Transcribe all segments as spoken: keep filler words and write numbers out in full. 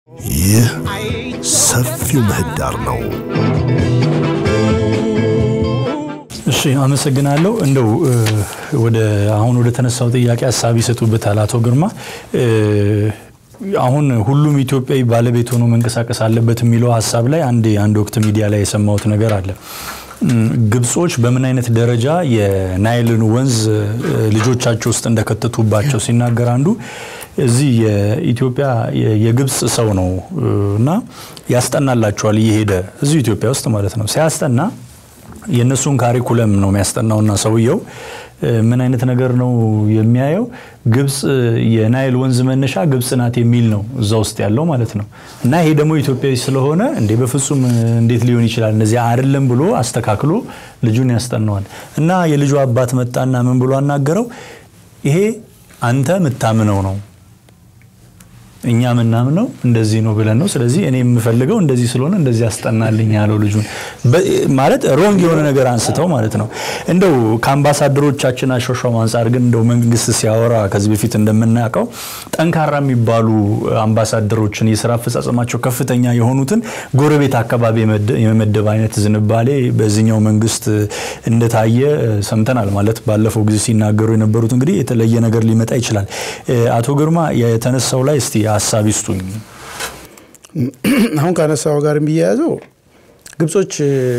ይህ ሰፊው ምህዳር ነው። እሺ አመሰግናለሁ። እንደው ወደ አሁን ወደ ተነሳው ጥያቄ ሐሳብ ይሰጡበታል አቶ ግርማ። አሁን ሁሉም ኢትዮጵያዊ ባለቤት ሆኖ መንቀሳቀስ አለበት የሚለው ሐሳብ ላይ አንድ አንድ ወቅት ሚዲያ ላይ የሰማሁት ነገር አለ። ግብጾች በምን አይነት ደረጃ የናይልን ወንዝ ልጆቻቸው ውስጥ እንደከተቱባቸው ሲናገር አንዱ እዚህ የኢትዮጵያ የግብጽ ሰው ነውና ያስጠናላቸዋል እየሄደ እዚህ ኢትዮጵያ ውስጥ ማለት ነው። ሲያስጠና የነሱን ካሪኩለም ነው የሚያስጠናውና ሰውየው ምን አይነት ነገር ነው የሚያየው? ግብጽ የናይል ወንዝ መነሻ ግብጽ ናት የሚል ነው እዛ ውስጥ ያለው ማለት ነው። እና ይሄ ደግሞ ኢትዮጵያዊ ስለሆነ እንዴ በፍጹም እንዴት ሊሆን ይችላል እነዚህ አይደለም ብሎ አስተካክሎ ልጁን ያስጠናዋል። እና የልጁ አባት መጣና ምን ብሎ አናገረው? ይሄ አንተ መታመነው ነው እኛ ምናምነው እንደዚህ ነው ብለን ነው። ስለዚህ እኔ የምፈልገው እንደዚህ ስለሆነ እንደዚህ ያስጠናልኝ ያለው ልጁን ማለት ሮንግ የሆነ ነገር አንስተው ማለት ነው። እንደው ከአምባሳደሮቻችን አሾሻው አንፃር ግን እንደው መንግስት ሲያወራ ከዚህ በፊት እንደምናውቀው ጠንካራ የሚባሉ አምባሳደሮችን የሥራ አፈጻጸማቸው ከፍተኛ የሆኑትን ጎረቤት አካባቢ የመመደብ አይነት ዝንባሌ በዚህኛው መንግስት እንደታየ ሰምተናል። ማለት ባለፈው ጊዜ ሲናገሩ የነበሩት እንግዲህ የተለየ ነገር ሊመጣ ይችላል። አቶ ግርማ የተነሳው ላይ እስቲ ሐሳብ ይስጡኝ። አሁን ካነሳው ጋር የሚያያዘው ግብጾች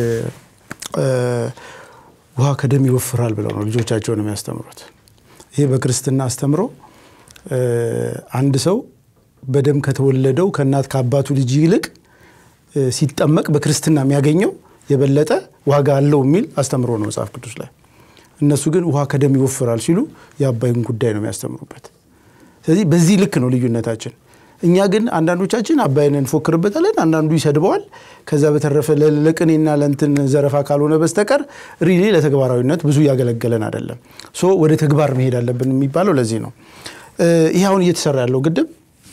ውሃ ከደም ይወፍራል ብለው ነው ልጆቻቸውን የሚያስተምሩት። ይሄ በክርስትና አስተምሮ አንድ ሰው በደም ከተወለደው ከናት ከአባቱ ልጅ ይልቅ ሲጠመቅ በክርስትና የሚያገኘው የበለጠ ዋጋ አለው የሚል አስተምሮ ነው መጽሐፍ ቅዱስ ላይ። እነሱ ግን ውሃ ከደም ይወፍራል ሲሉ የአባይን ጉዳይ ነው የሚያስተምሩበት። ስለዚህ በዚህ ልክ ነው ልዩነታችን። እኛ ግን አንዳንዶቻችን አባይንን ፎክርበታለን፣ አንዳንዱ ይሰድበዋል። ከዛ በተረፈ ለለቅኔና ለእንትን ዘረፋ ካልሆነ በስተቀር ሪሊ ለተግባራዊነት ብዙ ያገለገለን አይደለም። ሶ ወደ ተግባር መሄድ አለብን የሚባለው ለዚህ ነው። ይሄ አሁን እየተሰራ ያለው ግድብ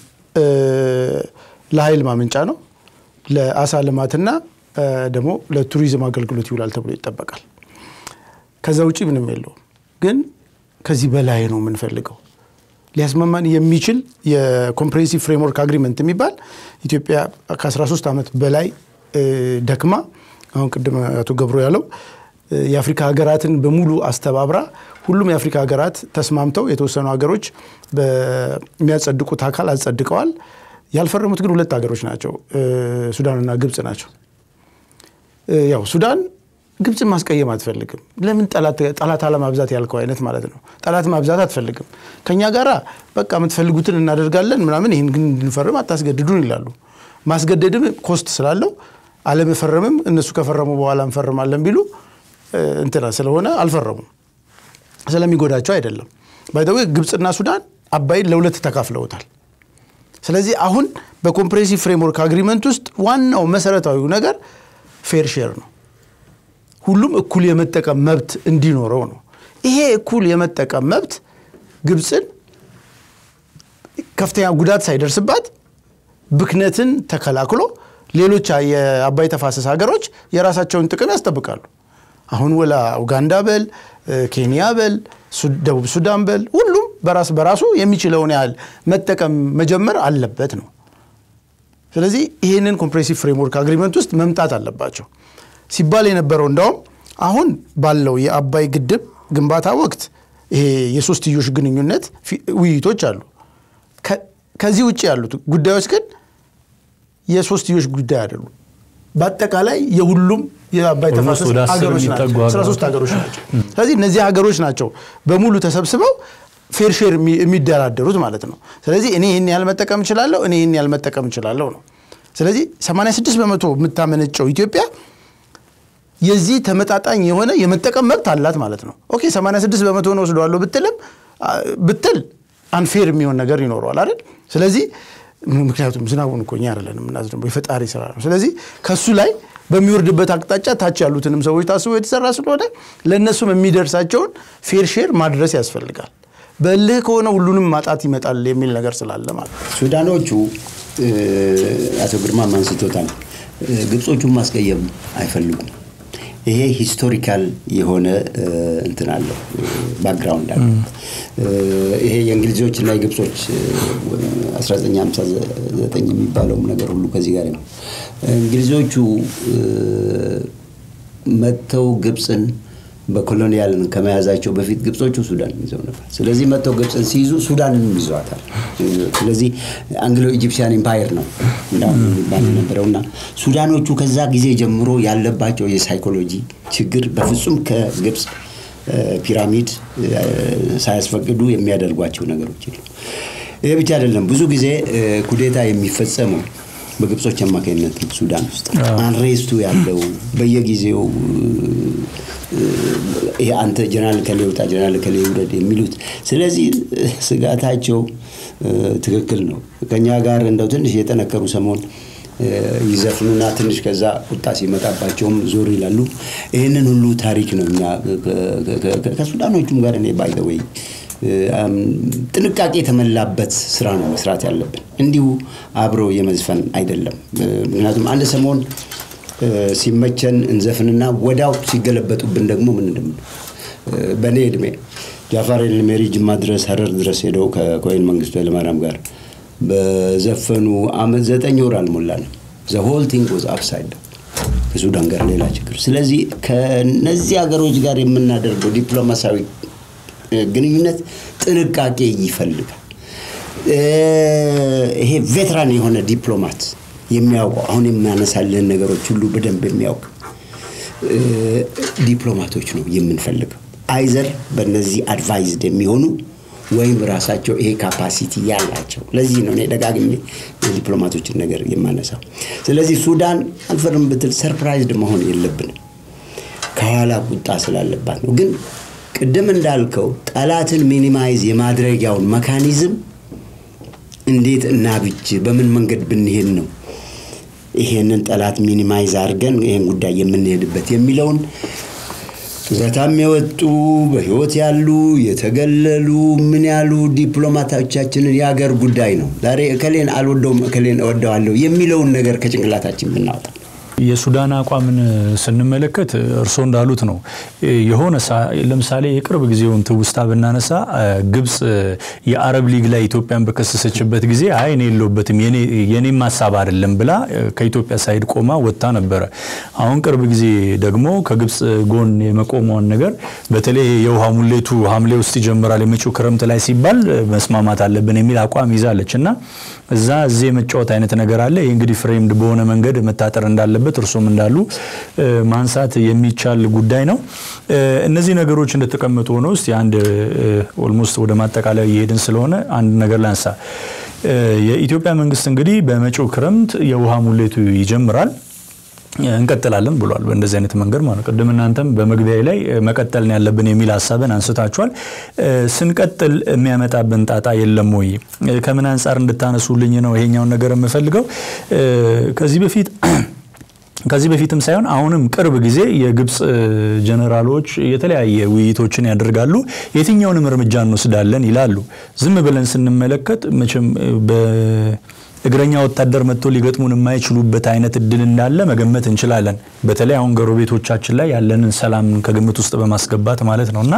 ለኃይል ማመንጫ ነው፣ ለአሳ ልማትና ደግሞ ለቱሪዝም አገልግሎት ይውላል ተብሎ ይጠበቃል። ከዛ ውጪ ምንም የለውም። ግን ከዚህ በላይ ነው የምንፈልገው። ሊያስማማን የሚችል የኮምፕሬሄንሲቭ ፍሬምወርክ አግሪመንት የሚባል ኢትዮጵያ ከ13 ዓመት በላይ ደክማ አሁን ቅድም አቶ ገብሩ ያለው የአፍሪካ ሀገራትን በሙሉ አስተባብራ ሁሉም የአፍሪካ ሀገራት ተስማምተው የተወሰኑ ሀገሮች በሚያጸድቁት አካል አጸድቀዋል። ያልፈረሙት ግን ሁለት ሀገሮች ናቸው፣ ሱዳንና ግብጽ ናቸው። ያው ሱዳን ግብጽ ማስቀየም አትፈልግም። ለምን ጠላት ጠላት አለማብዛት ያልከው አይነት ማለት ነው። ጠላት ማብዛት አትፈልግም። ከኛ ጋራ በቃ የምትፈልጉትን እናደርጋለን ምናምን ይሄን ግን እንፈርም አታስገድዱን ይላሉ። ማስገደድም ኮስት ስላለው አለመፈረምም እነሱ ከፈረሙ በኋላ እንፈርማለን ቢሉ እንትና ስለሆነ አልፈረሙም። ስለሚጎዳቸው አይደለም። ባይደው ግብጽና ሱዳን አባይን ለሁለት ተካፍለውታል። ስለዚህ አሁን በኮምፕሬሄንሲቭ ፍሬምወርክ አግሪመንት ውስጥ ዋናው መሰረታዊው ነገር ፌር ሼር ነው። ሁሉም እኩል የመጠቀም መብት እንዲኖረው ነው። ይሄ እኩል የመጠቀም መብት ግብጽን ከፍተኛ ጉዳት ሳይደርስባት ብክነትን ተከላክሎ ሌሎች የአባይ ተፋሰስ ሀገሮች የራሳቸውን ጥቅም ያስጠብቃሉ። አሁን ወላ ኡጋንዳ በል ኬንያ በል ደቡብ ሱዳን በል ሁሉም በራስ በራሱ የሚችለውን ያህል መጠቀም መጀመር አለበት ነው። ስለዚህ ይሄንን ኮምፕሬሄንሲቭ ፍሬምወርክ አግሪመንት ውስጥ መምጣት አለባቸው ሲባል የነበረው እንደውም አሁን ባለው የአባይ ግድብ ግንባታ ወቅት ይሄ የሶስትዮሽ ግንኙነት ውይይቶች አሉ። ከዚህ ውጪ ያሉት ጉዳዮች ግን የሶስትዮሽ ጉዳይ አይደሉም። በአጠቃላይ የሁሉም የአባይ ተፋሰስ ሀገሮች ናቸው፣ አስራ ሶስት ሀገሮች ናቸው። ስለዚህ እነዚህ ሀገሮች ናቸው በሙሉ ተሰብስበው ፌር ሼር የሚደራደሩት ማለት ነው። ስለዚህ እኔ ይሄን ያህል መጠቀም እችላለሁ፣ እኔ ይሄን ያህል መጠቀም እችላለሁ ነው። ስለዚህ ሰማንያ ስድስት በመቶ የምታመነጨው ኢትዮጵያ የዚህ ተመጣጣኝ የሆነ የመጠቀም መብት አላት ማለት ነው። ኦኬ ሰማንያ ስድስት በመቶ ነው ወስደዋለሁ ብትልም ብትል አንፌር የሚሆን ነገር ይኖረዋል አይደል? ስለዚህ ምክንያቱም ዝናቡን እኮ እኛ አይደለንም እናዝነው የፈጣሪ ስራ ነው። ስለዚህ ከሱ ላይ በሚወርድበት አቅጣጫ ታች ያሉትንም ሰዎች ታስቦ የተሰራ ስለሆነ ለነሱም የሚደርሳቸውን ፌር ሼር ማድረስ ያስፈልጋል። በልህ ከሆነ ሁሉንም ማጣት ይመጣል የሚል ነገር ስላለ ማለት ሱዳኖቹ አቶ ግርማ ማንስቶታል ግብጾቹን ማስቀየም አይፈልጉም። ይሄ ሂስቶሪካል የሆነ እንትን አለ ባክግራውንድ አለ ይሄ የእንግሊዞችና የግብጾች አስራ ዘጠኝ ሃምሳ ዘጠኝ የሚባለው ነገር ሁሉ ከዚህ ጋር ነው እንግሊዞቹ መተው ግብጽን በኮሎኒያልን ከመያዛቸው በፊት ግብጾቹ ሱዳን ይዘው ነበር ስለዚህ መተው ግብጽን ሲይዙ ሱዳንን ይዘዋታል ስለዚህ አንግሎ ኢጂፕሽያን ኤምፓየር ነው እንዳው ባል ነበርውና ሱዳኖቹ ከዛ ጊዜ ጀምሮ ያለባቸው የሳይኮሎጂ ችግር በፍጹም ከግብጽ ፒራሚድ ሳያስፈቅዱ የሚያደርጓቸው ነገሮች ይሉ ይሄ ብቻ አይደለም ብዙ ጊዜ ኩዴታ የሚፈጸመው በግብጾች አማካይነት ሱዳን ውስጥ አንሬስቱ ያለው በየጊዜው ይሄ አንተ ጀነራል ከሌውታ ጀነራል ከሌውረድ የሚሉት ስለዚህ ስጋታቸው ትክክል ነው ከኛ ጋር እንደው ትንሽ የተነከሩ ሰሞን ይዘፍኑና ትንሽ ከዛ ቁጣ ሲመጣባቸውም ዞር ይላሉ ይሄንን ሁሉ ታሪክ ነውኛ ከሱዳኖቹም ጋር እኔ ባይ ዘ ዌይ ጥንቃቄ ተመላበት ስራ ነው መስራት ያለብን እንዲሁ አብሮ የመዝፈን አይደለም ምክንያቱም አንድ ሰሞን ሲመቸን እንዘፍንና ወዳው ሲገለበጡብን ደግሞ ምን እንደም በኔ እድሜ ጃፋር ኤልሜሪ ጅማ ድረስ ሀረር ድረስ ሄደው ከኮይን መንግስቱ ኃይለማርያም ጋር በዘፈኑ አመት ዘጠኝ ወር አልሞላንም the whole thing was upside down ከሱዳን ጋር ሌላ ችግር ስለዚህ ከነዚህ ሀገሮች ጋር የምናደርገው ዲፕሎማሲያዊ ግንኙነት ጥንቃቄ ይፈልጋል ይሄ ቬተራን የሆነ ዲፕሎማት የሚያውቀው አሁን የሚያነሳልን ነገሮች ሁሉ በደንብ የሚያውቅ ዲፕሎማቶች ነው የምንፈልገው አይዘር በእነዚህ አድቫይዝድ የሚሆኑ ወይም ራሳቸው ይሄ ካፓሲቲ ያላቸው ለዚህ ነው እኔ ደጋግሜ ዲፕሎማቶችን ነገር የማነሳው ስለዚህ ሱዳን አልፈርም ብትል ሰርፕራይዝድ መሆን የለብንም ከኋላ ቁጣ ስላለባት ነው ግን ቅድም እንዳልከው ጠላትን ሚኒማይዝ የማድረጊያውን መካኒዝም እንዴት እናብጅ በምን መንገድ ብንሄድ ነው ይሄንን ጠላት ሚኒማይዝ አድርገን ይሄን ጉዳይ የምንሄድበት የሚለውን ዙረታም የወጡ በህይወት ያሉ የተገለሉ ምን ያሉ ዲፕሎማቶቻችንን ያገር ጉዳይ ነው ዛሬ እከሌን አልወደውም እከሌን እወደዋለሁ የሚለውን ነገር ከጭንቅላታችን ብናወጣ የሱዳን አቋምን ስንመለከት እርሶ እንዳሉት ነው የሆነ ለምሳሌ የቅርብ ጊዜውን ትውስታ በእናነሳ ግብጽ የአረብ ሊግ ላይ ኢትዮጵያን በከሰሰችበት ጊዜ አይ እኔ የለውበትም የኔ የኔ ማሳብ አይደለም ብላ ከኢትዮጵያ ሳይድ ቆማ ወጣ ነበር አሁን ቅርብ ጊዜ ደግሞ ከግብጽ ጎን የመቆሟን ነገር በተለይ የውሃ ሙሌቱ ሐምሌ ውስጥ ይጀምራል የመጪው ክረምት ላይ ሲባል መስማማት አለብን የሚል አቋም ይዛለችና እዛ እዚህ መጫወት አይነት ነገር አለ እንግዲህ ፍሬምድ በሆነ መንገድ መታጠር እንዳለበት እርሶም እንዳሉ ማንሳት የሚቻል ጉዳይ ነው እነዚህ ነገሮች እንደተቀመጡ ሆነው እስቲ አንድ ኦልሞስት ወደ ማጠቃለያ ይሄድን ስለሆነ አንድ ነገር ላንሳ የኢትዮጵያ መንግስት እንግዲህ በመጪው ክረምት የውሃ ሙሌቱ ይጀምራል እንቀጥላለን ብሏል በእንደዚህ አይነት መንገድ ማለት ቀደም እናንተም በመግቢያው ላይ መቀጠልን ያለብን የሚል ሐሳብን አንስታችኋል ስንቀጥል የሚያመጣብን ጣጣ የለም ወይ ከምን አንፃር እንድታነሱልኝ ነው ይሄኛው ነገር የምፈልገው ከዚህ በፊት ከዚህ በፊትም ሳይሆን አሁንም ቅርብ ጊዜ የግብጽ ጀነራሎች የተለያየ ውይይቶችን ያደርጋሉ የትኛውንም እርምጃ እንወስዳለን ይላሉ ዝም ብለን ስንመለከት መቼም በእግረኛ ወታደር መጥቶ ሊገጥሙን የማይችሉበት አይነት እድል እንዳለ መገመት እንችላለን በተለይ አሁን ጎረቤቶቻችን ላይ ያለንን ሰላም ከግምት ውስጥ በማስገባት ማለት ነውና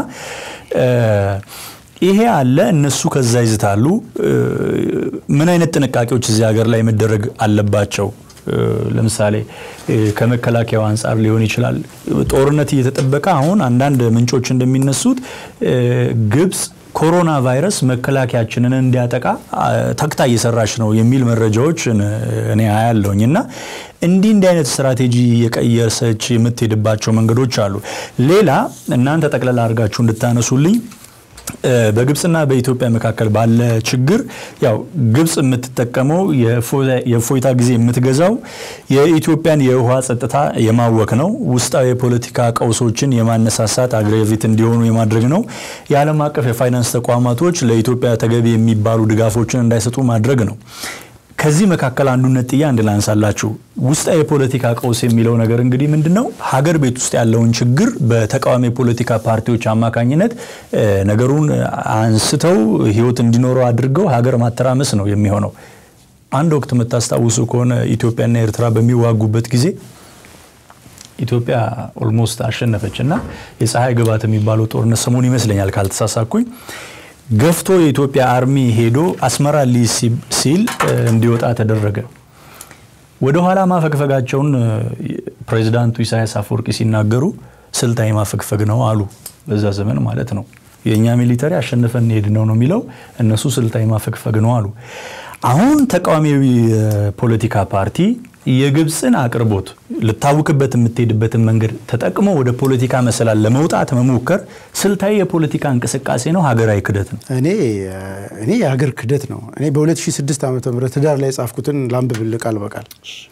ይሄ አለ እነሱ ከዛ ይዝታሉ ምን አይነት ጥንቃቄዎች እዚህ ሀገር ላይ መደረግ አለባቸው ለምሳሌ ከመከላከያው አንፃር ሊሆን ይችላል ጦርነት እየተጠበቀ አሁን አንዳንድ ምንጮች እንደሚነሱት ግብጽ ኮሮና ቫይረስ መከላከያችንን እንዲያጠቃ ተክታ እየሰራች ነው የሚል መረጃዎች እኔ አያለውኝና እንዲህ እንዲህ አይነት ስትራቴጂ የቀየሰች የምትሄድባቸው መንገዶች አሉ ሌላ እናንተ ጠቅላላ አርጋችሁ እንድታነሱልኝ በግብጽና በኢትዮጵያ መካከል ባለ ችግር ያው ግብጽ የምትጠቀመው የፎይታ ጊዜ የምትገዛው የኢትዮጵያን የውሃ ጸጥታ የማወክ ነው ውስጣዊ የፖለቲካ ቀውሶችን የማነሳሳት አግሬቪት እንዲሆኑ የማድረግ ነው የዓለም አቀፍ የፋይናንስ ተቋማቶች ለኢትዮጵያ ተገቢ የሚባሉ ድጋፎችን እንዳይሰጡ ማድረግ ነው ከዚህ መካከል አንዱን ነጥያ እንድላንሳላችሁ ውስጣዊ የፖለቲካ ቀውስ የሚለው ነገር እንግዲህ ምንድነው ሀገር ቤት ውስጥ ያለውን ችግር በተቃዋሚ ፖለቲካ ፓርቲዎች አማካኝነት ነገሩን አንስተው ህይወት እንዲኖረው አድርገው ሀገር ማተራመስ ነው የሚሆነው አንድ ወቅት መታስታውሱ ከሆነ ኢትዮጵያና ኤርትራ በሚዋጉበት ጊዜ ኢትዮጵያ ኦልሞስት አሸነፈችና የፀሐይ ግባት የሚባለው ጦርነት ሰሞን ይመስለኛል ካልተሳሳኩኝ ገፍቶ የኢትዮጵያ አርሚ ሄዶ አስመራ ሊስ ሲል እንዲወጣ ተደረገ ወደ ኋላ ማፈግፈጋቸውን ፕሬዝዳንቱ ኢሳያስ አፈወርቂ ሲናገሩ ስልጣይ ማፈግፈግ ነው አሉ በዛ ዘመን ማለት ነው የኛ ሚሊተሪ አሸነፈን ሄድ ነው ነው የሚለው እነሱ ስልጣይ ማፈግፈግ ነው አሉ አሁን ተቃዋሚው ፖለቲካ ፓርቲ የግብጽን አቅርቦት ለታውክበት የምትሄድበትን መንገድ ተጠቅሞ ወደ ፖለቲካ መሰላል ለመውጣት መሞከር ስልታዊ የፖለቲካ እንቅስቃሴ ነው ሀገራዊ ክደት ነው እኔ እኔ የሀገር ክደት ነው እኔ በ2006 ዓመተ ምህረት ዳር ላይ ጻፍኩትን ላምብብል ቃል በቃል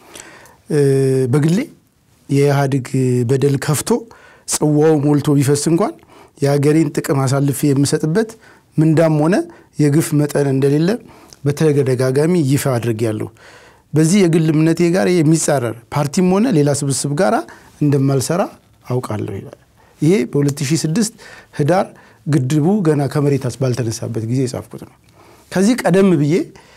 በግሌ የኢህአዴግ በደል ከፍቶ ጽዋው ሞልቶ ቢፈስ እንኳን የሀገሬን ጥቅም አሳልፌ የምሰጥበት ምንዳም ሆነ የግፍ መጠን እንደሌለ በተደጋጋሚ ይፋ አድርጌያለሁ በዚህ የግል እምነቴ ጋር የሚጻረር ፓርቲም ሆነ ሌላ ስብስብ ጋራ እንደማልሰራ አውቃለሁ ይላል ይሄ በ2006 ህዳር ግድቡ ገና ከመሬት ባልተነሳበት ጊዜ የጻፍኩት ነው ከዚህ ቀደም ብዬ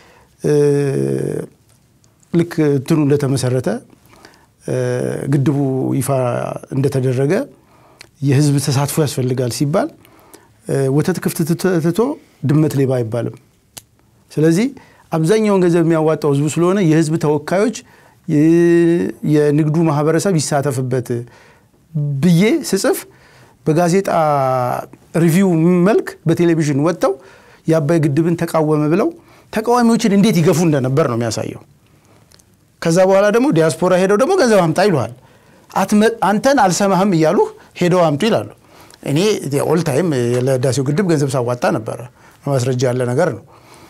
ልክ እንትኑ እንደተመሰረተ ግድቡ ይፋ እንደተደረገ የህዝብ ተሳትፎ ያስፈልጋል ሲባል ወተት ክፍት ተቶ ድመት ሌባ አይባልም ስለዚህ አብዛኛውን ገንዘብ የሚያዋጣው ህዝቡ ስለሆነ የህዝብ ተወካዮች የንግዱ ማህበረሰብ ይሳተፍበት ብዬ ስጽፍ በጋዜጣ ሪቪው መልክ በቴሌቪዥን ወጣው ያባይ ግድብን ተቃወመ ብለው ተቃዋሚዎችን እንዴት ይገፉ እንደነበር ነው የሚያሳየው ከዛ በኋላ ደግሞ ዲያስፖራ ሄደው ደግሞ ገንዘብ አምጣ ይሉሃል አንተን አልሰማህም ይያሉ ሄደው አምጡ ይላሉ እኔ ኦል ታይም ለዳሴው ግድብ ገንዘብ ሳዋጣ ነበር ማስረጃ ያለ ነገር ነው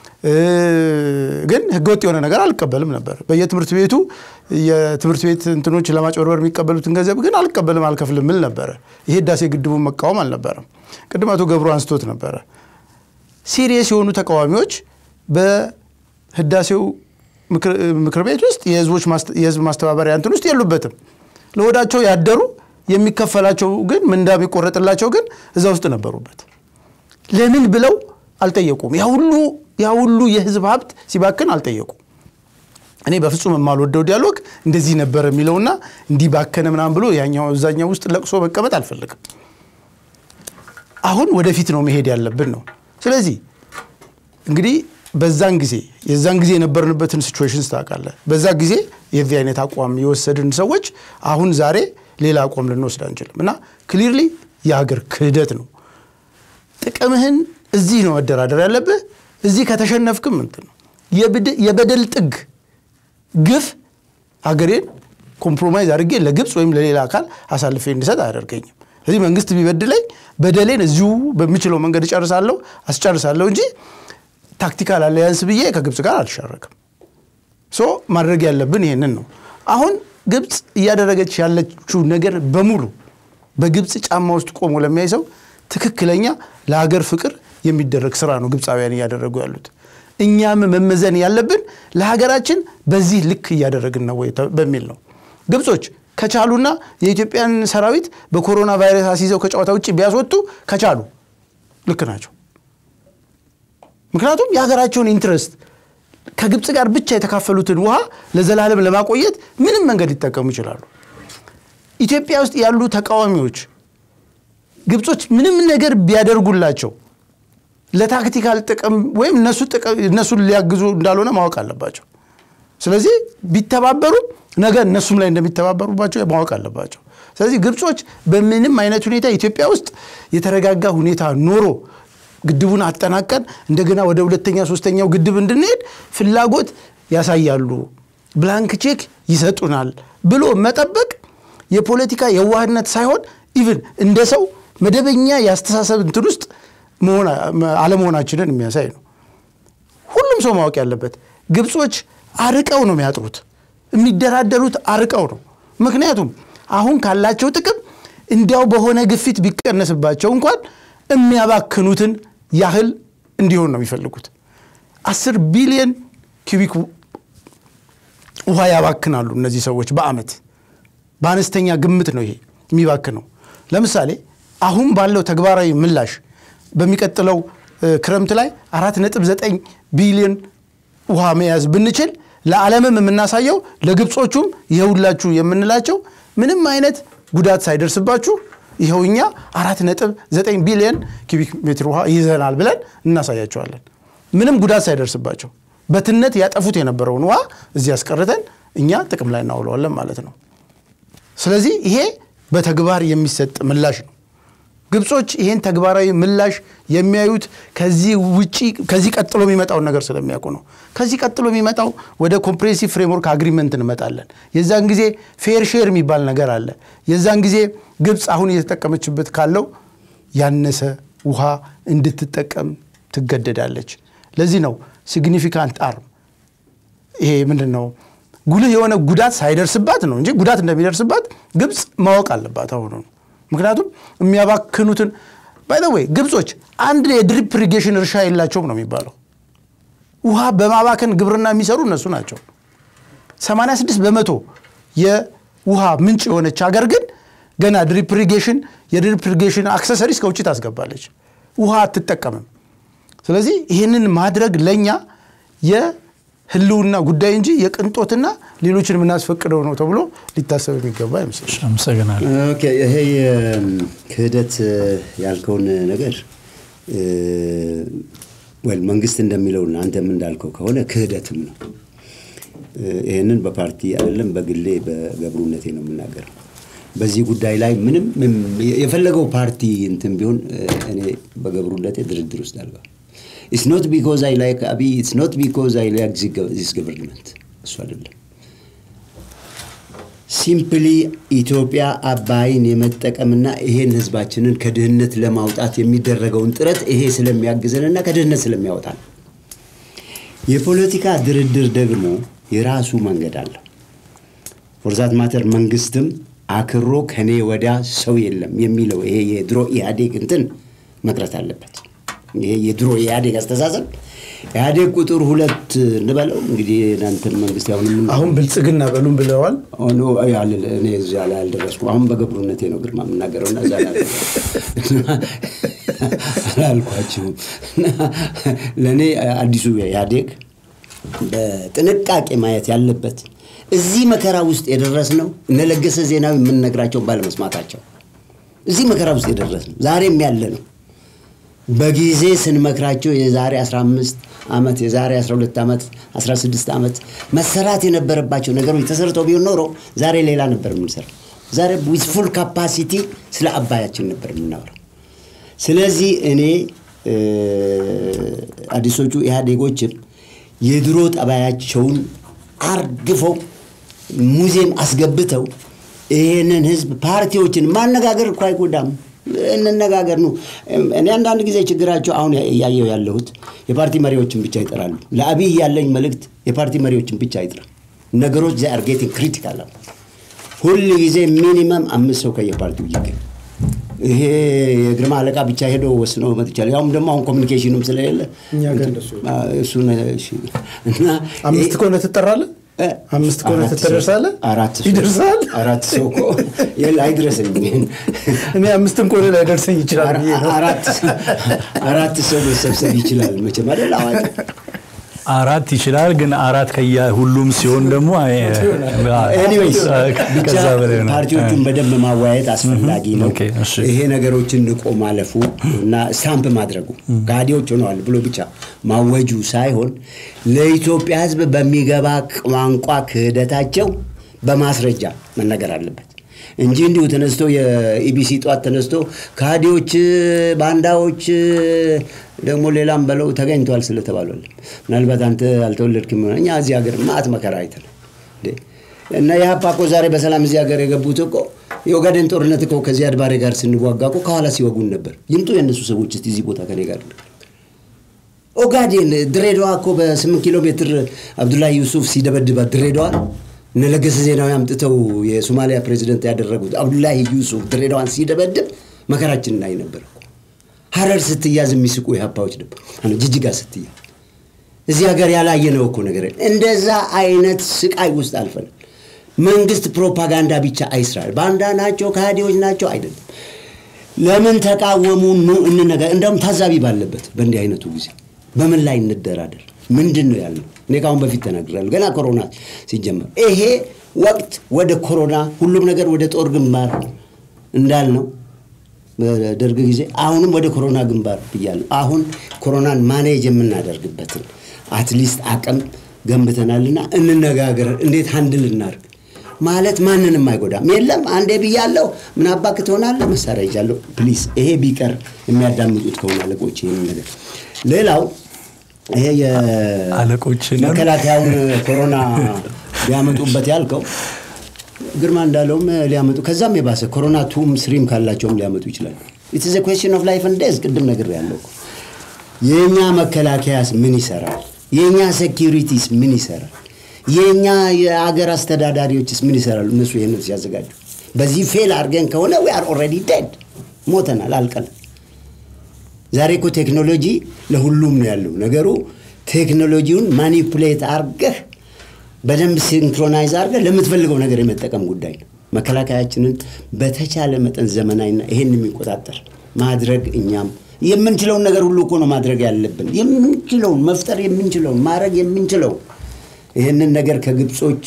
ግን ህገወጥ የሆነ ነገር አልቀበልም ነበር በየትምህርት ቤቱ የትምህርት ቤት እንትኖች ለማጭበርበር የሚቀበሉትን ገንዘብ ግን አልቀበልም አልከፍልም ምን ነበር ይሄ ዳሴ ግድቡን መቃወም አልነበረም ቅድም አቶ ገብሩ አንስቶት ነበር ሲሪየስ የሆኑ ተቃዋሚዎች በህዳሴው ምክር ቤት ውስጥ የህዝቦች የህዝብ ማስተባበሪያ እንትን ውስጥ የሉበትም ለወዳቸው ያደሩ የሚከፈላቸው ግን ምንዳ ቢቆረጥላቸው ግን እዛ ውስጥ ነበሩበት ለምን ብለው አልጠየቁም ያ ሁሉ ያ ሁሉ የህዝብ ሀብት ሲባክን አልጠየቁም እኔ በፍጹም ማልወደው ዲያሎግ እንደዚህ ነበር የሚለውና እንዲ ባከነ ምናም ብሎ ያኛው እዛኛው ውስጥ ለቅሶ መቀመጥ አልፈልግም አሁን ወደፊት ነው መሄድ ያለብን ነው ስለዚህ እንግዲህ በዛን ጊዜ የዛን ጊዜ የነበርንበትን ሲቹዌሽንስ ታውቃለ በዛ ጊዜ የዚህ አይነት አቋም የወሰድን ሰዎች አሁን ዛሬ ሌላ አቋም ልንወስድ አንችልም እና ክሊርሊ የሀገር ክህደት ነው ጥቅምህን እዚህ ነው መደራደር ያለብህ እዚህ ከተሸነፍክም እንትን ነው የበደል ጥግ ግፍ ሀገሬን ኮምፕሮማይዝ አድርጌ ለግብጽ ወይም ለሌላ አካል አሳልፌ እንድሰጥ አያደርገኝም ስለዚህ መንግስት ቢበድለኝ በደሌን እዚሁ በሚችለው መንገድ ጨርሳለሁ አስጨርሳለሁ እንጂ ታክቲካል አላያንስ ብዬ ከግብጽ ጋር አልሻረክም ሶ ማድረግ ያለብን ይሄንን ነው አሁን ግብጽ ያደረገች ያለችው ነገር በሙሉ በግብጽ ጫማ ውስጥ ቆሞ ለሚያይሰው ትክክለኛ ለሀገር ፍቅር የሚደረግ ስራ ነው ግብጻውያን ያደረጉ ያሉት እኛም መመዘን ያለብን ለሀገራችን በዚህ ልክ ያደረግን ነው ወይ በሚል ነው ግብጾች ከቻሉና የኢትዮጵያን ሰራዊት በኮሮና ቫይረስ አሲዘው ከጫዋታ ውጪ ቢያስወጡ ከቻሉ ልክ ናቸው ምክንያቱም የሀገራቸውን ኢንትረስት ከግብጽ ጋር ብቻ የተካፈሉትን ውሃ ለዘላለም ለማቆየት ምንም መንገድ ይተከሙ ይችላሉ ኢትዮጵያ ውስጥ ያሉ ተቃዋሚዎች ግብጾች ምንም ነገር ቢያደርጉላቸው ለታክቲካል ጥቅም ወይም እነሱ እነሱ ሊያግዙ እንዳልሆነ ማወቅ አለባቸው ስለዚህ ቢተባበሩ ነገ እነሱም ላይ እንደሚተባበሩባቸው ማወቅ አለባቸው ስለዚህ ግብጾች በምንም አይነት ሁኔታ ኢትዮጵያ ውስጥ የተረጋጋ ሁኔታ ኖሮ ግድቡን አጠናቀን እንደገና ወደ ሁለተኛ ሶስተኛው ግድብ እንድንሄድ ፍላጎት ያሳያሉ ብላንክ ቼክ ይሰጡናል ብሎ መጠበቅ የፖለቲካ የዋህነት ሳይሆን ኢቭን እንደ ሰው መደበኛ ያስተሳሰብ እንትን ውስጥ መሆን አለመሆናችንን የሚያሳይ ነው ሁሉም ሰው ማወቅ ያለበት ግብጾች አርቀው ነው የሚያጥሩት የሚደራደሩት አርቀው ነው ምክንያቱም አሁን ካላቸው ጥቅም እንዲያው በሆነ ግፊት ቢቀነስባቸው እንኳን የሚያባክኑትን ያህል እንዲሆን ነው የሚፈልጉት አስር ቢሊዮን ኩቢክ ውሃ ያባክናሉ እነዚህ ሰዎች በአመት በአነስተኛ ግምት ነው ይሄ የሚባክነው ለምሳሌ አሁን ባለው ተግባራዊ ምላሽ በሚቀጥለው ክረምት ላይ አራት ነጥብ ዘጠኝ ቢሊዮን ውሃ መያዝ ብንችል ለዓለምም የምናሳየው ለግብጾቹም ይሄውላችሁ የምንላቸው ምንም አይነት ጉዳት ሳይደርስባችሁ ይሄውኛ አራት ነጥብ ዘጠኝ ቢሊዮን ኪዩቢክ ሜትር ውሃ ይዘናል ብለን እናሳያቸዋለን ምንም ጉዳት ሳይደርስባቸው በትነት ያጠፉት የነበረውን ውሃ እዚህ ያስቀርተን እኛ ጥቅም ላይ እናውለዋለን ማለት ነው ስለዚህ ይሄ በተግባር የሚሰጥ ምላሽ ነው ግብጾች ይሄን ተግባራዊ ምላሽ የሚያዩት ከዚህ ውጪ ከዚህ ቀጥሎ የሚመጣው ነገር ስለሚያውቁ ነው ከዚህ ቀጥሎ የሚመጣው ወደ ኮምፕሬሄንሲቭ ፍሬምወርክ አግሪመንት እንመጣለን የዛን ጊዜ ፌር ሼር የሚባል ነገር አለ የዛን ጊዜ ግብጽ አሁን እየተጠቀመችበት ካለው ያነሰ ውሃ እንድትጠቀም ትገደዳለች ለዚህ ነው ሲግኒፊካንት አርም ይሄ ምንድነው ጉልህ የሆነ ጉዳት ሳይደርስባት ነው እንጂ ጉዳት እንደሚደርስባት ግብጽ ማወቅ አለባት አሁን ነው ምክንያቱም የሚያባክኑትን ባይ ዘ ዌይ ግብጾች አንድ የድሪፕ ኢሪጌሽን እርሻ የላቸውም ነው የሚባለው ውሃ በማባከን ግብርና የሚሰሩ እነሱ ናቸው ሰማንያ ስድስት በመቶ የውሃ ምንጭ የሆነች ሀገር ግን ገና ድሪፕ ኢሪጌሽን የድሪፕ ኢሪጌሽን አክሰሰሪስ ከውጪ ታስገባለች ውሃ አትጠቀምም ስለዚህ ይሄንን ማድረግ ለኛ የህልውና ጉዳይ እንጂ የቅንጦትና ሌሎችን ምናስፈቅደው ነው ተብሎ ሊታሰብ የሚገባ አይመስልሽ አመሰግናለሁ ኦኬ ይሄ ክህደት ያልከውን ነገር ወል መንግስት እንደሚለውና አንተም እንዳልከው ከሆነ ክህደትም ነው ይሄንን በፓርቲ አይደለም በግሌ በገብሩነቴ ነው የምናገረው በዚህ ጉዳይ ላይ ምንም የፈለገው ፓርቲ እንትን ቢሆን እኔ በገብሩነቴ ድርድር ውስጥ አልገባም It's not because I like Abiy, it's not because I like this government. እሱ አይደለም ሲምፕሊ ኢትዮጵያ አባይን የመጠቀምና ይሄን ህዝባችንን ከድህነት ለማውጣት የሚደረገውን ጥረት ይሄ ስለሚያግዘንና ከድህነት ስለሚያወጣን የፖለቲካ ድርድር ደግሞ የራሱ መንገድ አለው for that matter መንግስትም አክሮ ከኔ ወዳ ሰው የለም የሚለው ይሄ የድሮ ኢህአዴግ እንትን መቅረት አለበት ይሄ የድሮ ኢህአዴግ አስተሳሰብ ኢህአዴግ ቁጥር ሁለት እንበለው እንግዲህ እናንተ መንግስት ያው ምን አሁን ብልጽግና በሉን ብለዋል ኦኖ ያለ እኔ እዚያ ላይ አልደረስኩ አሁን በገብሩነቴ ነው ግርማ የምናገረውና እዛ ላይ አልኳችሁ ለኔ አዲሱ ኢህአዴግ በጥንቃቄ ማየት ያለበት እዚህ መከራ ውስጥ የደረስነው እነለገሰ ዜናዊ ምን ነግራቸው ባለመስማታቸው እዚህ መከራ ውስጥ የደረስነው ዛሬም ያለ ነው በጊዜ ስንመክራቸው የዛሬ አስራ አምስት አመት የዛሬ አስራ ሁለት አመት አስራ ስድስት አመት መሰራት የነበረባቸው ነገሮች ተሰርተው ቢሆን ኖሮ ዛሬ ሌላ ነበር የምንሰራው ዛሬ with full capacity ስለ አባያችን ነበር የምናወራው ስለዚህ እኔ አዲሶቹ ኢህአዴጎችም የድሮ ጠባያቸውን አርግፈው ሙዚየም አስገብተው ይሄንን ህዝብ ፓርቲዎችን ማነጋገር እኮ አይጎዳም እንነጋገር ነው እኔ አንዳንድ ጊዜ ችግራቸው አሁን ያያየው ያለሁት የፓርቲ መሪዎችን ብቻ ይጠራሉ ለአብይ ያለኝ መልእክት የፓርቲ መሪዎችን ብቻ ይጥራ ነገሮች they are getting critical ሁሉ ጊዜ ሚኒመም አምስት ሰው ከየፓርቲው ይገኝ ይሄ የግርማ አለቃ ብቻ ሄዶ ወስኖ መጥቻለሁ ያውም ደግሞ አሁን ኮሙኒኬሽኑም ስለሌለ እኛ ጋር እንደሱ እሱ ነው እሺ እና አምስት ኮነ ተጠራለ አምስት ኮነ ተጠራሳለ አራት ይደርሳል አራት ሰው እኮ የለ አይድረስኝ እኔ አምስትን ኮነ ላይ ደርሰኝ ይችላል አራት አራት ሰው መሰብሰብ ይችላል መቼም አይደል አዋጅ አራት ይችላል ግን አራት ከያ ሁሉም ሲሆን ደግሞ ኤኒዌይስ ከዛ በላይ ነው ፓርቲዎቹን በደንብ ማዋየት አስፈላጊ ነው ይሄ ነገሮችን ንቆ ማለፉ እና ስታምፕ ማድረጉ ጋዲዎች ሆነዋል ብሎ ብቻ ማወጁ ሳይሆን ለኢትዮጵያ ህዝብ በሚገባ ቋንቋ ክህደታቸው በማስረጃ መነገር አለበት እንጂ እንዲሁ ተነስቶ የኢቢሲ ጧት ተነስቶ ካዲዎች ባንዳዎች ደግሞ ሌላም በለው ተገኝቷል ስለተባለው ምናልባት አንተ አልተወለድክም እኛ እዚህ ሀገር ማት መከራ አይተን እና ያፓኮ ዛሬ በሰላም እዚህ ሀገር የገቡት እኮ የኦጋዴን ጦርነት እኮ ከዚህ አድባሬ ጋር ስንዋጋቁ ከኋላ ሲወጉን ነበር ይምጡ የነሱ ሰዎች እዚህ ቦታ ከኔ ጋር ኦጋዴን ድሬዳዋ እኮ በ8 ኪሎ ሜትር አብዱላሂ ዩሱፍ ሲደበድባ ድሬዳዋ ነለገሰ ዜናዊ አምጥተው የሶማሊያ ፕሬዝዳንት ያደረጉት አብዱላሂ ዩሱፍ ድሬዳዋን ሲደበድብ መከራችን ላይ ነበር ሐረር ስትያዝ የሚስቁ ያፓዎች ነበር አሁን ጅጅጋ ስትያዝ እዚህ ሀገር ያላየነው እኮ ነገር እንደዛ አይነት ስቃይ ውስጥ አልፈን መንግስት ፕሮፓጋንዳ ብቻ አይስራል ባንዳ ናቸው ካዲዎች ናቸው አይደለም ለምን ተቃወሙ ነው እንነጋ እንደውም ታዛቢ ባለበት በእንዲህ አይነቱ ጊዜ በምን ላይ እንደራደር ምንድነው ያለው እኔ ካሁን በፊት ተናግራለሁ ገና ኮሮና ሲጀመር ይሄ ወቅት ወደ ኮሮና ሁሉም ነገር ወደ ጦር ግንባር እንዳልነው በደርግ ጊዜ አሁንም ወደ ኮሮና ግንባር ብያለሁ። አሁን ኮሮናን ማኔጅ የምናደርግበትን አትሊስት አቅም ገንብተናልና እንነጋገር እንዴት ሃንድል እናርግ ማለት ማንንም አይጎዳም። የለም አንዴ ብያለሁ ምን አባክ ትሆናለህ መሳሪያ ይዣለሁ ፕሊዝ ይሄ ቢቀር የሚያዳምጡት ከሆነ አለቆች ይሄን ነገር ሌላው ይሄ የአለቆች መከላከያውን ኮሮና ሊያመጡበት ያልከው ግርማ እንዳለውም ሊያመጡ ከዛም የባሰ ኮሮና ቱም ስሪም ካላቸውም ሊያመጡ ይችላል። it is a question of life and death ቅድም ነገር ያለው የኛ መከላከያስ ምን ይሰራል? የኛ ሴኩሪቲስ ምን ይሰራል? የኛ የአገር አስተዳዳሪዎችስ ምን ይሰራሉ? እነሱ ይሄንን ሲያዘጋጁ በዚህ ፌል አርገን ከሆነ we are already dead ሞተናል አልቀን። ዛሬ እኮ ቴክኖሎጂ ለሁሉም ነው ያለው ነገሩ። ቴክኖሎጂውን ማኒፑሌት አርገህ በደንብ ሲንክሮናይዝ አርገህ ለምትፈልገው ነገር የመጠቀም ጉዳይ ነው። መከላከያችንን በተቻለ መጠን ዘመናዊና ይሄን የሚቆጣጠር ማድረግ እኛም የምንችለውን ነገር ሁሉ እኮ ነው ማድረግ ያለብን። የምንችለውን መፍጠር የምንችለውን ማድረግ የምንችለው ይሄንን ነገር ከግብጾች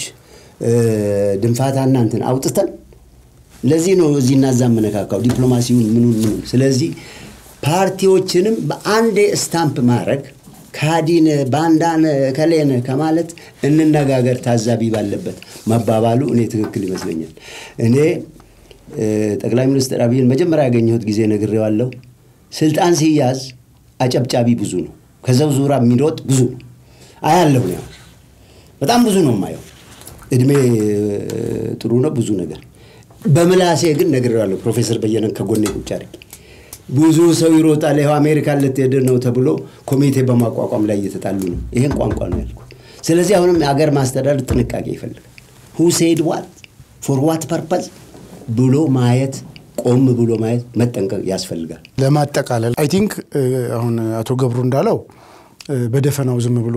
ድንፋታና እንትን አውጥተን ለዚህ ነው እዚህና እዛ መነካካው ዲፕሎማሲውን ምኑን ምኑን። ስለዚህ ፓርቲዎችንም በአንድ ስታምፕ ማድረግ ካዲን ባንዳን ከሌነ ከማለት እንነጋገር ታዛቢ ባለበት መባባሉ እኔ ትክክል ይመስለኛል። እኔ ጠቅላይ ሚኒስትር አብይን መጀመሪያ ያገኘሁት ጊዜ ነግሬዋለሁ። ስልጣን ሲያዝ አጨብጫቢ ብዙ ነው፣ ከዛው ዙራ የሚሮጥ ብዙ ነው አያለሁ ነው በጣም ብዙ ነው ማየው። እድሜ ጥሩ ነው ብዙ ነገር በመላሴ ግን ነግሬዋለሁ። ፕሮፌሰር በየነን ከጎኔ ቁጭ አድርጌ ብዙ ሰው ይሮጣል ይሄው አሜሪካ ልትሄድ ነው ተብሎ ኮሚቴ በማቋቋም ላይ እየተጣሉ ነው። ይሄን ቋንቋ ነው ያልኩት። ስለዚህ አሁንም ሀገር ማስተዳደር ጥንቃቄ ይፈልጋል። who said what for what purpose ብሎ ማየት ቆም ብሎ ማየት መጠንቀቅ ያስፈልጋል። ለማጠቃለል አይ ቲንክ አሁን አቶ ገብሩ እንዳለው በደፈናው ዝም ብሎ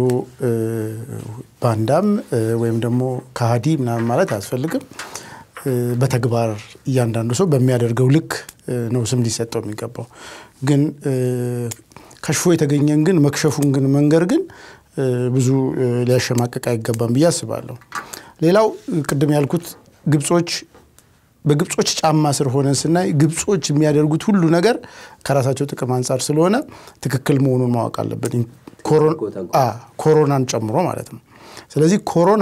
ባንዳም ወይም ደግሞ ካሃዲ ምናምን ማለት አያስፈልግም። በተግባር እያንዳንዱ ሰው በሚያደርገው ልክ ነው ስም ሊሰጠው የሚገባው። ግን ከሽፎ የተገኘን ግን መክሸፉን ግን መንገር ግን ብዙ ሊያሸማቀቅ አይገባም ብዬ አስባለሁ። ሌላው ቅድም ያልኩት ግብጾች በግብጾች ጫማ ስር ሆነን ስናይ ግብጾች የሚያደርጉት ሁሉ ነገር ከራሳቸው ጥቅም አንፃር ስለሆነ ትክክል መሆኑን ማወቅ አለብን። ኮሮና አ ኮሮናን ጨምሮ ማለት ነው። ስለዚህ ኮሮና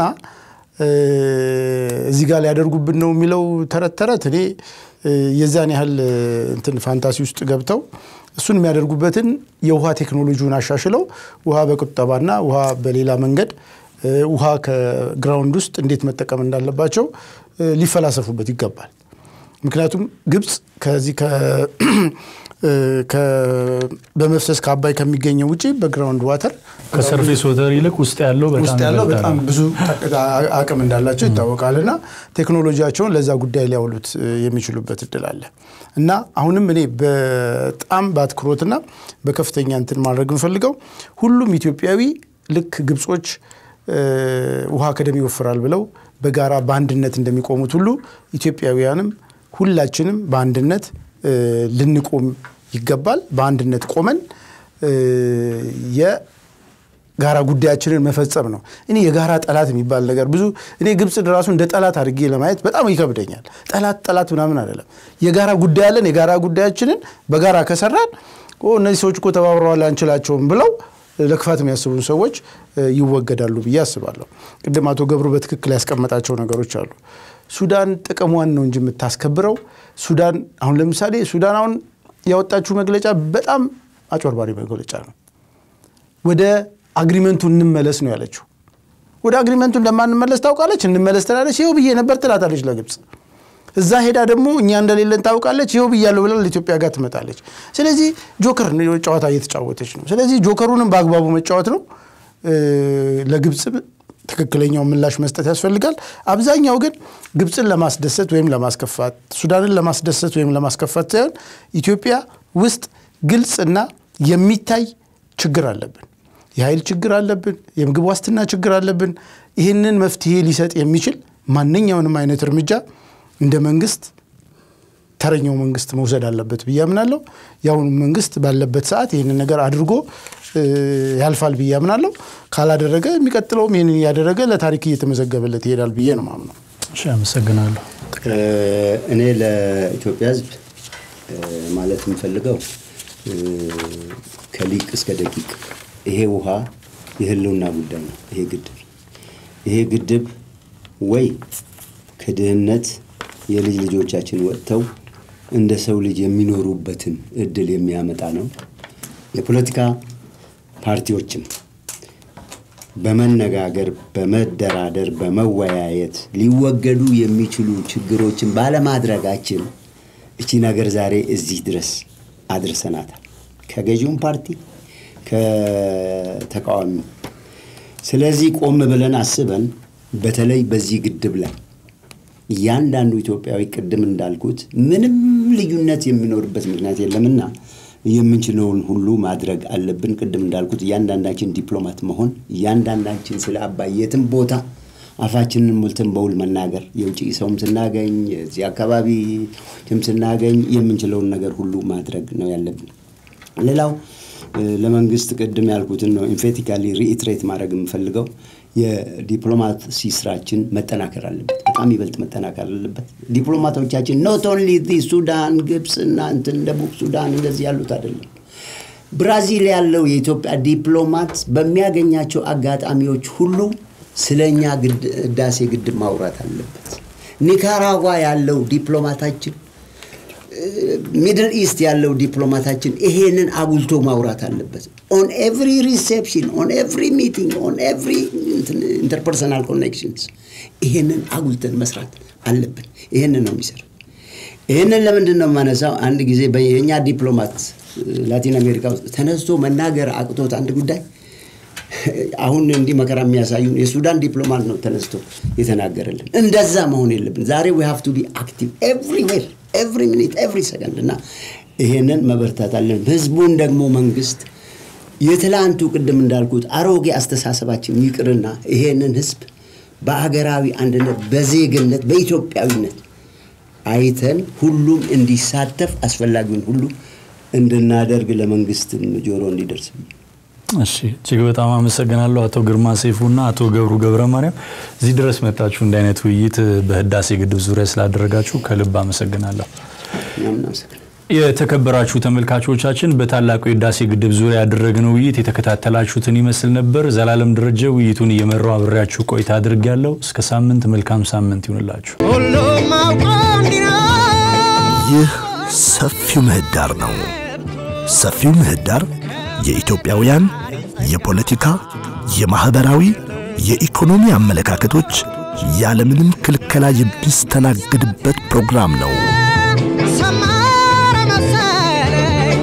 እዚህ ጋር ሊያደርጉብን ነው የሚለው ተረተረት እኔ የዛን ያህል እንትን ፋንታሲ ውስጥ ገብተው እሱን የሚያደርጉበትን የውሃ ቴክኖሎጂውን አሻሽለው ውሃ በቁጠባና ውሃ በሌላ መንገድ ውሃ ከግራውንድ ውስጥ እንዴት መጠቀም እንዳለባቸው ሊፈላሰፉበት ይገባል። ምክንያቱም ግብጽ ከዚህ ከ ከ በመፍሰስ ከአባይ ከሚገኘው ውጪ በግራውንድ ዋተር ከሰርፌስ ዋተር ይልቅ ውስጥ ያለው በጣም ውስጥ ያለው በጣም ብዙ አቅም እንዳላቸው ይታወቃልና ቴክኖሎጂያቸውን ለዛ ጉዳይ ሊያውሉት የሚችሉበት እድል አለ። እና አሁንም እኔ በጣም ባትክሮትና በከፍተኛ እንትን ማድረግ እንፈልገው ሁሉም ኢትዮጵያዊ ልክ ግብጾች ውሃ ከደም ይወፍራል ብለው በጋራ በአንድነት እንደሚቆሙት ሁሉ ኢትዮጵያውያንም ሁላችንም በአንድነት ልንቆም ይገባል። በአንድነት ቆመን የጋራ ጉዳያችንን መፈጸም ነው። እኔ የጋራ ጠላት የሚባል ነገር ብዙ እኔ ግብጽ ራሱ እንደ ጠላት አድርጌ ለማየት በጣም ይከብደኛል። ጠላት ጠላት ምናምን አይደለም። የጋራ ጉዳይ አለን። የጋራ ጉዳያችንን በጋራ ከሰራን ኦ እነዚህ ሰዎች እኮ ተባብረዋል አንችላቸውም ብለው ለክፋት የሚያስቡ ሰዎች ይወገዳሉ ብዬ አስባለሁ። ቅድም አቶ ገብሩ በትክክል ያስቀመጣቸው ነገሮች አሉ። ሱዳን ጥቅሟን ነው እንጂ የምታስከብረው ሱዳን አሁን ለምሳሌ ሱዳን አሁን ያወጣችው መግለጫ በጣም አጭበርባሪ መግለጫ ነው። ወደ አግሪመንቱ እንመለስ ነው ያለችው። ወደ አግሪመንቱ ለማንመለስ ታውቃለች። እንመለስ ትላለች። ይሄው ብዬ ነበር ትላታለች ለግብጽ። እዛ ሄዳ ደግሞ እኛ እንደሌለን ታውቃለች። ይሄው ብያለሁ ብላ ለኢትዮጵያ ጋር ትመጣለች። ስለዚህ ጆከር ነው ጨዋታ እየተጫወተች ነው። ስለዚህ ጆከሩንም በአግባቡ መጫወት ነው። ለግብጽ ትክክለኛው ምላሽ መስጠት ያስፈልጋል። አብዛኛው ግን ግብጽን ለማስደሰት ወይም ለማስከፋት ሱዳንን ለማስደሰት ወይም ለማስከፋት ሳይሆን ኢትዮጵያ ውስጥ ግልጽና የሚታይ ችግር አለብን። የኃይል ችግር አለብን። የምግብ ዋስትና ችግር አለብን። ይህንን መፍትሄ ሊሰጥ የሚችል ማንኛውንም አይነት እርምጃ እንደ መንግስት ተረኛው መንግስት መውሰድ አለበት ብያምናለሁ። ያው መንግስት ባለበት ሰዓት ይሄንን ነገር አድርጎ ያልፋል ብያምናለሁ። ካላደረገ የሚቀጥለው ምን ያደረገ ለታሪክ እየተመዘገበለት ይሄዳል ብዬ ነው ማምነው። እሺ አመሰግናለሁ። እኔ ለኢትዮጵያ ሕዝብ ማለት የምፈልገው ከሊቅ እስከ ደቂቅ ይሄ ውሃ የህልውና ጉዳይ ነው። ይሄ ግድብ ይሄ ግድብ ወይ ከድህነት የልጅ ልጆቻችን ወጥተው እንደ ሰው ልጅ የሚኖሩበትን እድል የሚያመጣ ነው። የፖለቲካ ፓርቲዎችም በመነጋገር በመደራደር በመወያየት ሊወገዱ የሚችሉ ችግሮችን ባለማድረጋችን እቺ ነገር ዛሬ እዚህ ድረስ አድርሰናታል። ከገዢው ፓርቲ ከተቃዋሚ ስለዚህ ቆም ብለን አስበን በተለይ በዚህ ግድብ ላይ ያንዳንዱ ኢትዮጵያዊ ቅድም እንዳልኩት ምንም ልዩነት የሚኖርበት ምክንያት የለምና የምንችለውን ሁሉ ማድረግ አለብን። ቅድም እንዳልኩት ያንዳንዳችን ዲፕሎማት መሆን ያንዳንዳችን ስለ አባይ የትም ቦታ አፋችንን ሞልተን በውል መናገር የውጪ ሰውም ስናገኝ እዚህ አካባቢ ጀም ስናገኝ የምንችለውን ነገር ሁሉ ማድረግ ነው ያለብን። ሌላው ለመንግስት ቅድም ያልኩትን ነው ኢንፌቲካሊ ሪኢትሬት ማድረግ የምፈልገው የዲፕሎማሲ ስራችን መጠናከር አለበት። በጣም ይበልጥ መጠናከር አለበት። ዲፕሎማቶቻችን not only the ሱዳን ግብጽ እና እንትን ደቡብ ሱዳን እንደዚህ ያሉት አይደለም። ብራዚል ያለው የኢትዮጵያ ዲፕሎማት በሚያገኛቸው አጋጣሚዎች ሁሉ ስለኛ ህዳሴ ግድብ ማውራት አለበት። ኒካራጓ ያለው ዲፕሎማታችን ሚድል ኢስት ያለው ዲፕሎማታችን ይሄንን አጉልቶ ማውራት አለበት። on every reception on every meeting on every interpersonal connections ይሄንን አጉልተን መስራት አለብን። ይሄንን ነው የሚሰራው። ይሄንን ለምንድን ነው ማነሳው? አንድ ጊዜ በእኛ ዲፕሎማት ላቲን አሜሪካ ውስጥ ተነስቶ መናገር አቅቶት አንድ ጉዳይ አሁን እንዲ መከራ የሚያሳዩን የሱዳን ዲፕሎማት ነው ተነስቶ የተናገረልን። እንደዛ መሆን የለብን። ዛሬ we have to be active everywhere every minute every second እና ይሄንን መበርታት አለን። ህዝቡን ደግሞ መንግስት የትላንቱ ቅድም እንዳልኩት አሮጌ አስተሳሰባችን ይቅርና ይሄንን ህዝብ በአገራዊ አንድነት በዜግነት በኢትዮጵያዊነት አይተን ሁሉም እንዲሳተፍ አስፈላጊውን ሁሉ እንድናደርግ ለመንግስት ጆሮ እንዲደርስ። እሺ እጅግ በጣም አመሰግናለሁ አቶ ግርማ ሰይፉና አቶ ገብሩ ገብረ ማርያም እዚህ ድረስ መጣችሁ እንደ አይነት ውይይት በህዳሴ ግድብ ዙሪያ ስላደረጋችሁ ከልብ አመሰግናለሁ። የተከበራችሁ ተመልካቾቻችን በታላቁ የህዳሴ ግድብ ዙሪያ ያደረግነው ውይይት የተከታተላችሁትን ይመስል ነበር። ዘላለም ደረጀ ውይይቱን እየመራው አብሬያችሁ ቆይታ አድርጌያለሁ። እስከ ሳምንት መልካም ሳምንት ይሁንላችሁ። ይህ ሰፊው ምህዳር ነው። ሰፊው ምህዳር የኢትዮጵያውያን የፖለቲካ፣ የማህበራዊ፣ የኢኮኖሚ አመለካከቶች ያለምንም ክልከላ የሚስተናገድበት ፕሮግራም ነው። ሰማረ መሰለኝ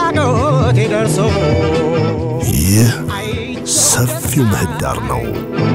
ፍላጎት ይደርሶ ይህ ሰፊው ምህዳር ነው።